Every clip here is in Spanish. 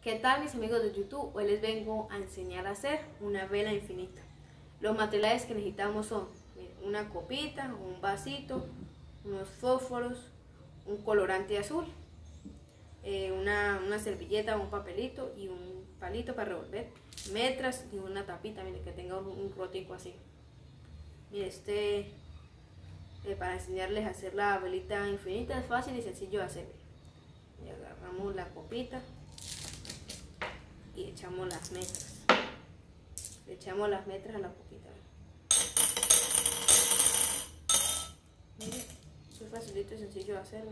¿Qué tal, mis amigos de YouTube? Hoy les vengo a enseñar a hacer una vela infinita. Los materiales que necesitamos son una copita, un vasito, unos fósforos, un colorante azul, una servilleta o un papelito y un palito para revolver, metras y una tapita, mire, que tenga un rotico así. Mire, para enseñarles a hacer la velita infinita es fácil y sencillo de hacer. Y agarramos la copita y echamos las metras. Le echamos las metras a la copita. Mire, eso es facilito y sencillo de hacer.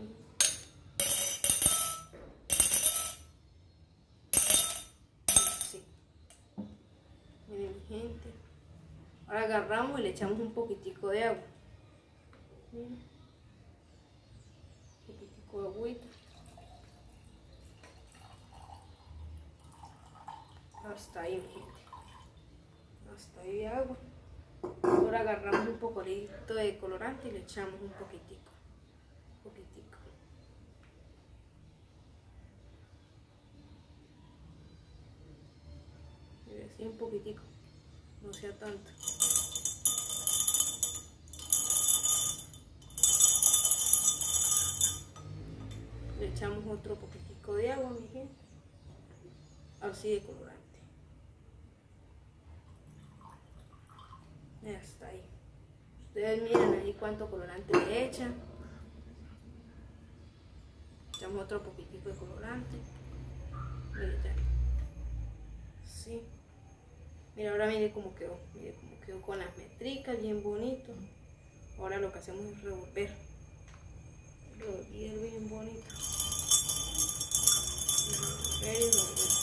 Así. Miren, mi gente. Ahora agarramos y le echamos un poquitico de agua. Miren. Un poquitico de agüita. Hasta ahí, mi gente. Hasta ahí de agua. Ahora agarramos un poquito de colorante y le echamos un poquitico. Y así un poquitico. No sea tanto. Le echamos otro poquitico de agua, mi gente. Así de colorante. Y hasta ahí. Ustedes miren ahí cuánto colorante le echan. Echamos otro poquitico de colorante. Miren ya. Sí. Mira, ahora mire cómo quedó. Mire cómo quedó con las metricas, bien bonito. Ahora lo que hacemos es revolver. Revolver bien bonito. Revolver y revolver.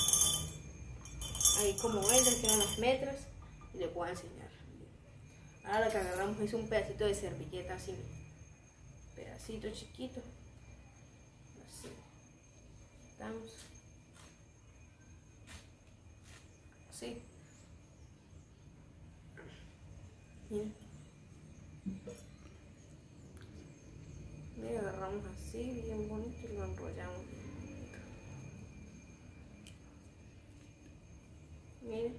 Ahí como ven, ya quedan las metras y les voy a enseñar. Ahora lo que agarramos es un pedacito de servilleta así, pedacito chiquito, así, estamos, así, miren, y agarramos así, bien bonito y lo enrollamos. Miren,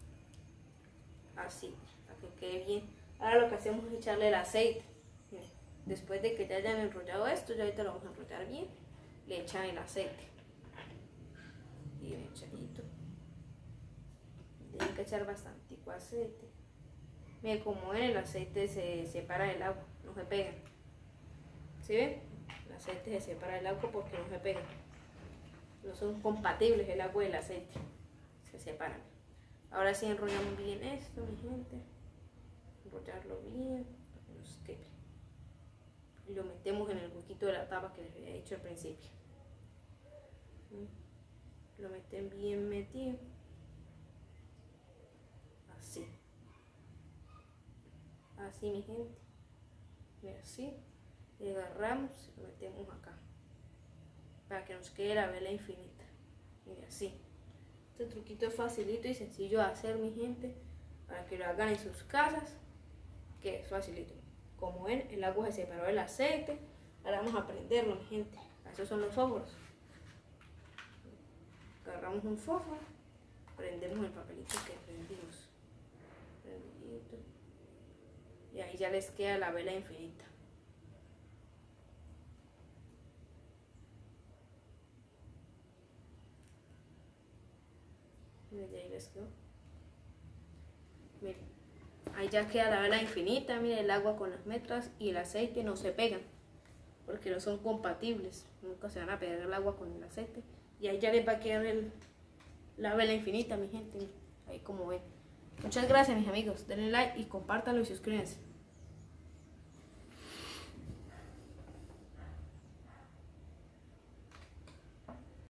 así, para que quede bien. Ahora lo que hacemos es echarle el aceite. Miren, después de que ya hayan enrollado esto, ya ahorita lo vamos a enrollar bien, le echan el aceite. Bien echadito. Tienen que echar bastante aceite. Miren, como ven, el aceite se separa del agua, no se pega. ¿Sí ven? El aceite se separa del agua porque no se pega. No son compatibles el agua y el aceite. Se separan. Ahora sí enrollamos bien esto, mi gente. Enrollarlo bien para que no se quebre. Y lo metemos en el huequito de la tapa que les había dicho al principio. Lo meten bien metido. Así. Así, mi gente. Y así. Y agarramos y lo metemos acá. Para que nos quede la vela infinita. Y así. Este truquito es facilito y sencillo de hacer, mi gente, para que lo hagan en sus casas, que es facilito. Como ven, el agua se separó del aceite. Ahora vamos a prenderlo, mi gente. Esos son los fósforos. Agarramos un fósforo, prendemos el papelito que prendimos. Y ahí ya les queda la vela infinita. Miren, ahí les quedó. Miren, ahí ya queda la vela infinita. Miren, el agua con las metras y el aceite no se pegan porque no son compatibles. Nunca se van a pegar el agua con el aceite. Y ahí ya les va a quedar la vela infinita, mi gente. Miren, ahí como ven. Muchas gracias, mis amigos. Denle like y compártanlo y suscríbanse.